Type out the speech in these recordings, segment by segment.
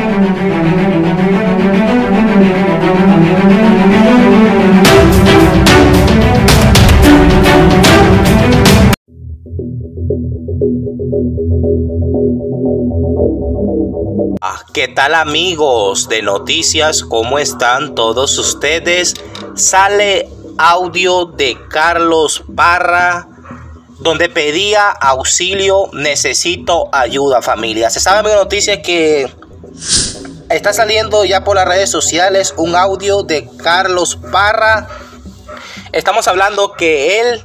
¿Qué tal, amigos de noticias? ¿Cómo están todos ustedes? Sale audio de Carlos Parra donde pedía auxilio, necesito ayuda, familia. Se sabe, amigo, noticia que está saliendo ya por las redes sociales un audio de Carlos Parra. Estamos hablando que él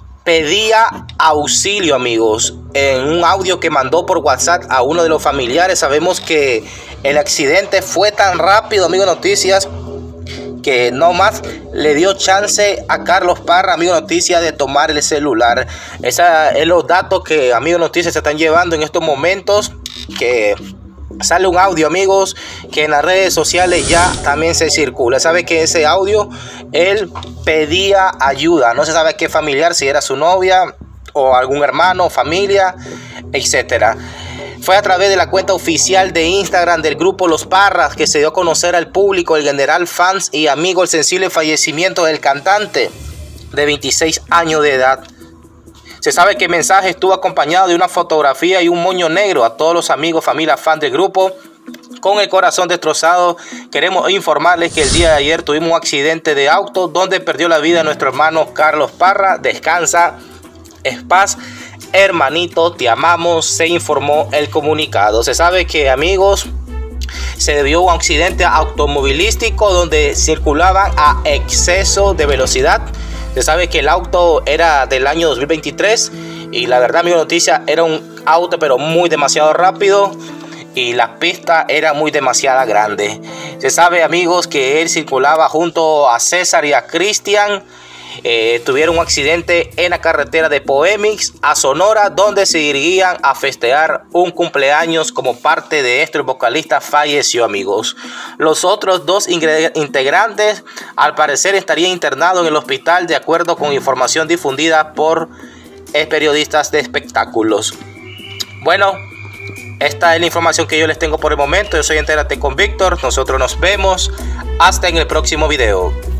pedía auxilio, amigos, en un audio que mandó por WhatsApp a uno de los familiares. Sabemos que el accidente fue tan rápido, amigo noticias, que no más le dio chance a Carlos Parra, amigo noticias, de tomar el celular. Esa es los datos que, amigo noticias, se están llevando en estos momentos, que sale un audio, amigos, que en las redes sociales ya también se circula. Sabe que ese audio él pedía ayuda, no se sabe qué familiar, si era su novia o algún hermano, familia, etcétera. Fue a través de la cuenta oficial de Instagram del grupo Los Parras que se dio a conocer al público, el general, fans y amigos, el sensible fallecimiento del cantante de 26 años de edad. Se sabe que el mensaje estuvo acompañado de una fotografía y un moño negro. A todos los amigos, familia, fans del grupo, con el corazón destrozado, queremos informarles que el día de ayer tuvimos un accidente de auto donde perdió la vida nuestro hermano Carlos Parra. Descansa en paz, hermanito, te amamos, se informó el comunicado. Se sabe que, amigos, se debió a un accidente automovilístico donde circulaban a exceso de velocidad. Se sabe que el auto era del año 2023 y la verdad, amigo noticia, era un auto pero muy demasiado rápido y la pista era muy demasiado grande. Se sabe, amigos, que él circulaba junto a César y a Cristian. Tuvieron un accidente en la carretera de Poemix a Sonora, donde se dirigían a festejar un cumpleaños. Como parte de esto, el vocalista falleció, amigos. Los otros dos integrantes al parecer estarían internados en el hospital, de acuerdo con información difundida por periodistas de espectáculos. Bueno, esta es la información que yo les tengo por el momento. Yo soy Entérate con Víctor. Nosotros nos vemos hasta en el próximo video.